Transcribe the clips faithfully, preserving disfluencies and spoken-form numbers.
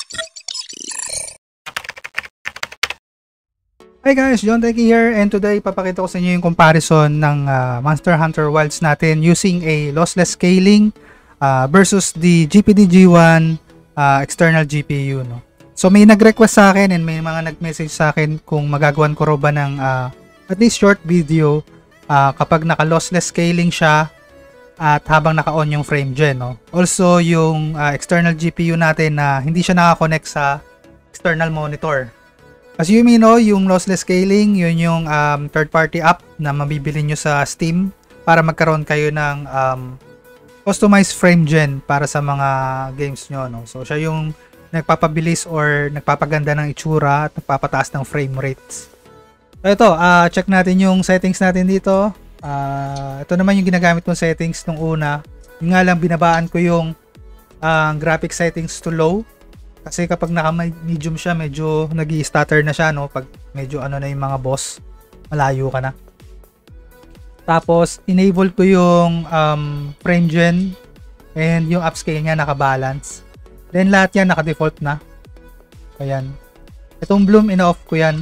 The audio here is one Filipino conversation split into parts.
Hi guys, John Techie here, and today papakita ko sa inyo yung comparison ng uh, Monster Hunter Wilds natin using a lossless scaling uh, versus the G P D G one uh, external G P U. No? So may nag-request sa akin and may mga nag-message sa akin kung magagawan ko ba ng uh, at least short video uh, kapag naka-lossless scaling siya at habang naka-on yung frame gen. No? Also yung uh, external G P U natin na hindi siya naka-connect sa external monitor. As you may know, yung lossless scaling, yun yung um, third-party app na mabibili nyo sa Steam para magkaroon kayo ng um, customized frame gen para sa mga games nyo. No? So, siya yung nagpapabilis or nagpapaganda ng itsura at nagpapataas ng frame rates. So, ito, uh, check natin yung settings natin dito. Uh, ito naman yung ginagamit kong settings nung una. Yung nga lang, binabaan ko yung uh, graphic settings to low. Kasi kapag naka-medium siya, medyo nag-i-stutter na siya, no? Pag medyo ano na yung mga boss, malayo ka na. Tapos, enable ko yung um, frame gen and yung upscale niya naka-balance. Then, lahat yan naka-default na. Ayan. Itong bloom, in-off ko yan.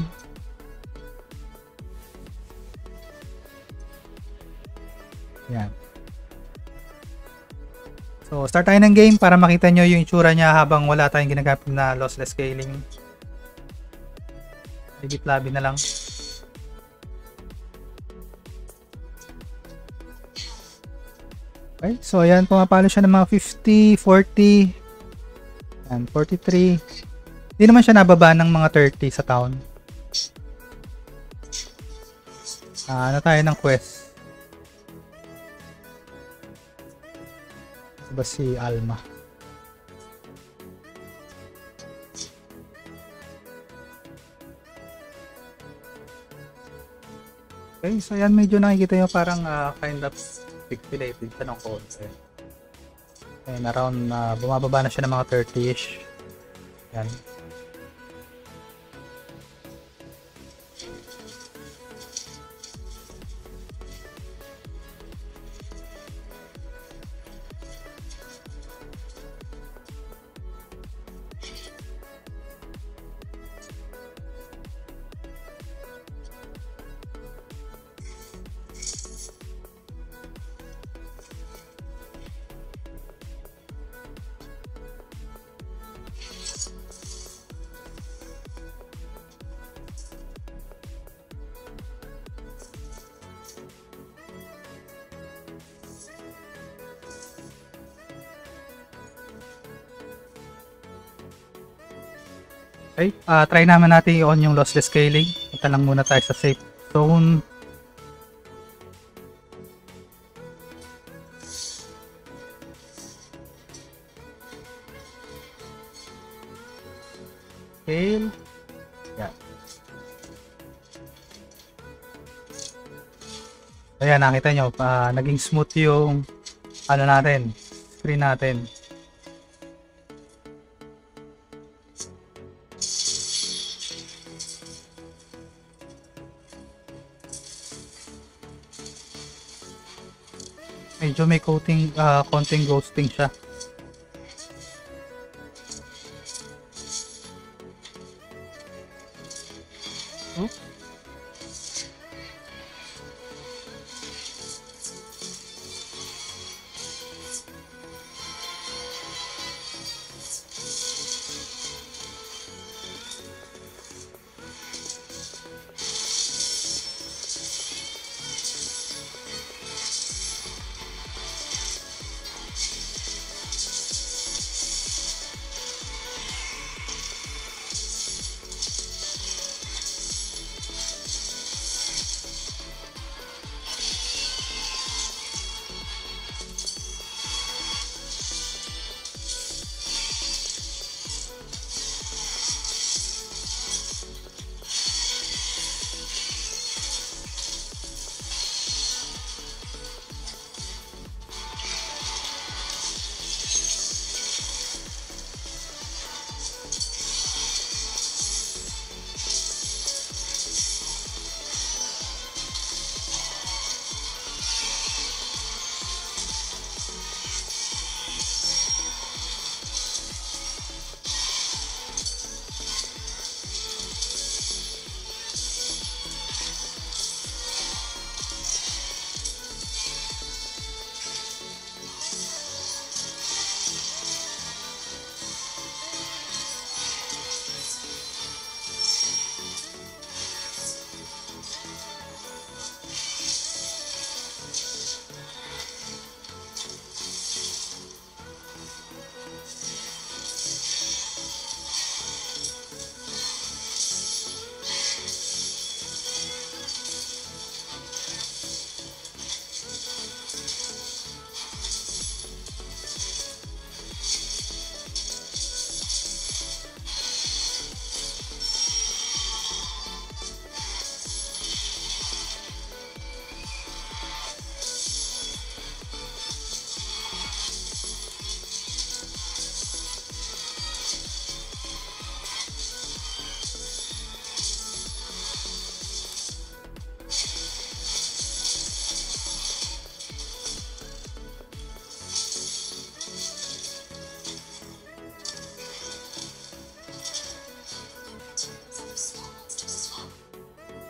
Ayan. So, start tayo ng game para makita nyo yung itsura niya habang wala tayong ginagamit na lossless scaling. Legit lobby na lang. Okay, so ayan, pumapalo siya ng mga fifty, forty, and forty-three. Hindi naman siya nababa ng mga thirty sa town. Ah, ano tayo ng quest? Ba si Alma. Okay, so yan medyo nakikita nyo parang uh, kind of pixelated siya ng konti. And around uh, bumababa na siya ng mga thirty-ish. Yan. Okay, uh, try naman natin i-on yung lossless scaling. Punta lang muna tayo sa safe zone. Scale. Yan. Ayan, nakita nyo, uh, naging smooth yung ano natin, screen natin. Medyo may coating, uh, konting ghosting siya. Oh.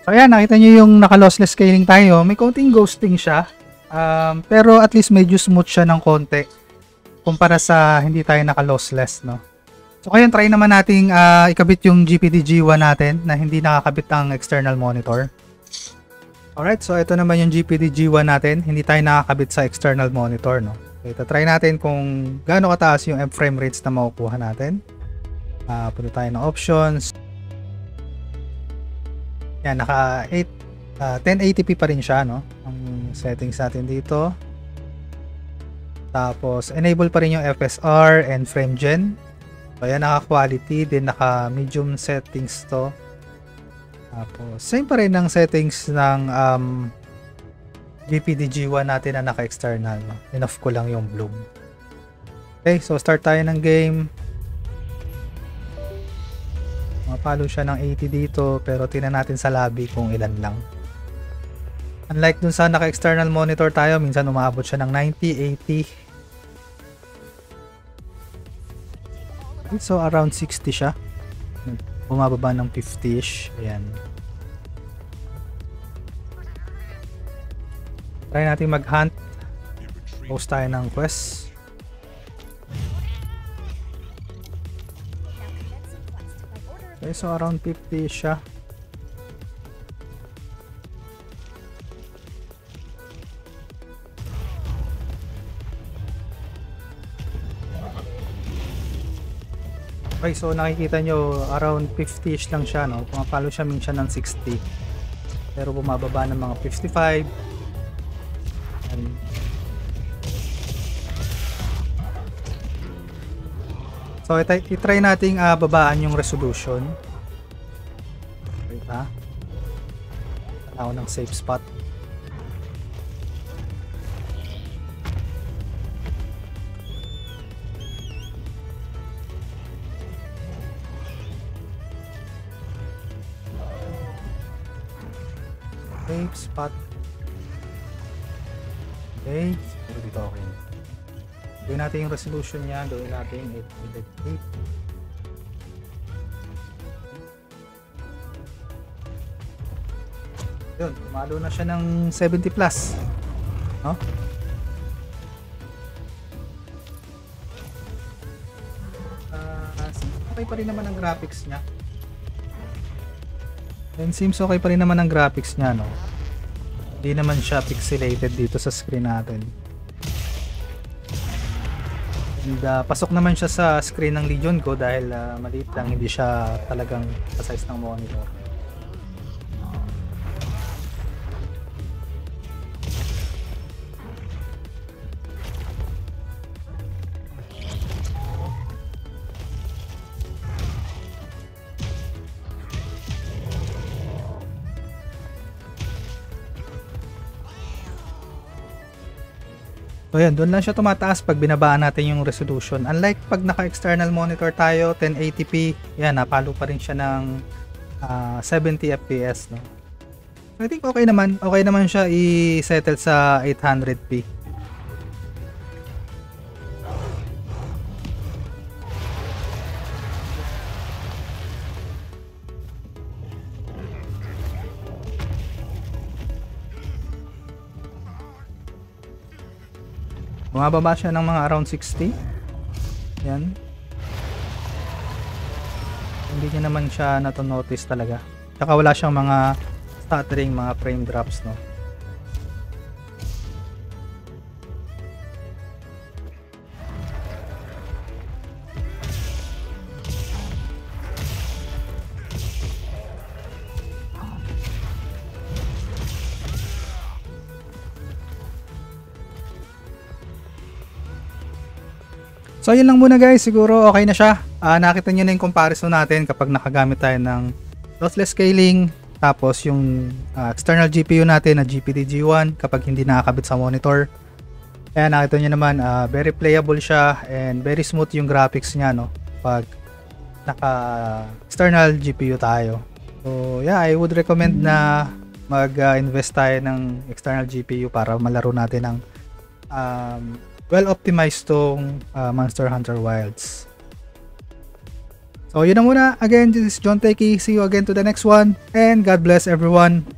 So ayan, nakita nyo yung naka-lossless scaling tayo. May konting ghosting siya. Um, pero at least medyo smooth siya ng konti kumpara sa hindi tayo naka-lossless, no? So kaya try naman nating uh, ikabit yung G P D G one natin na hindi nakakabit ang external monitor. Alright, so ito naman yung G P D G one natin. Hindi tayo nakakabit sa external monitor, no? So ito, try natin kung gaano kataas yung frame rates na makukuha natin. Uh, punta tayo ng options. Yan, naka eight, uh, ten eighty p pa rin siya, no? Ang settings natin dito. Tapos, enable pa rin yung F S R and frame gen. So, ayan, naka-quality. Din naka-medium settings to. Tapos, same pa rin ang settings ng um, G P D G one natin na naka-external. No? Enough ko lang yung bloom. Okay, so start tayo ng game. Mapalo siya ng eighty dito, pero tingnan natin sa lobby kung ilan lang. Unlike dun sa naka-external monitor tayo, minsan umaabot siya ng ninety, eighty. So around sixty siya. Bumababa ng fifty-ish. Ayan. Try natin mag-hunt. Post tayo ng quest. Okay, so around fifty siya. Okay, so nakikita nyo around fifty-ish lang siya, no? Pumapalo siya minsan ng sixty. Pero bumababa ng mga fifty-five. And so, itry, itry nating uh, babaan yung resolution. Wait ha. Ako ng safe spot. Safe spot. Okay. Pero dito okay. Gawin natin yung resolution niya, gawin natin eight hundred eight. Yun, umalo na siya ng seventy plus. No? Uh, okay pa rin naman ang graphics niya. And seems okay pa rin naman ang graphics niya, no? Hindi naman siya pixelated dito sa screen natin. And uh, pasok naman siya sa screen ng Legion ko dahil uh, maliit lang, hindi siya talagang sa size ng monitor. So yan, doon lang siya tumataas pag binabaan natin yung resolution. Unlike pag naka-external monitor tayo, ten eighty p, yan, napalo pa rin siya ng uh, seventy F P S, no? I think okay naman. Okay naman siya i-settle sa eight hundred p. Bumababa siya ng mga around sixty. Yan. Hindi niya naman siya nato-notice talaga. Tsaka wala siyang mga stuttering, mga frame drops, no? So yun lang muna guys, siguro okay na siya. Uh, nakita nyo na yung comparison natin kapag nakagamit tayo ng lossless scaling, tapos yung uh, external G P U natin na G P D G one kapag hindi nakakabit sa monitor. Kaya nakita nyo naman, uh, very playable siya and very smooth yung graphics niya, no, pag naka external G P U tayo. So yeah, I would recommend na mag-invest uh, tayo ng external G P U para malaro natin ng um, well optimized tong uh, Monster Hunter Wilds. So yun na muna. Again, this is John Techie. See you again to the next one. And God bless everyone.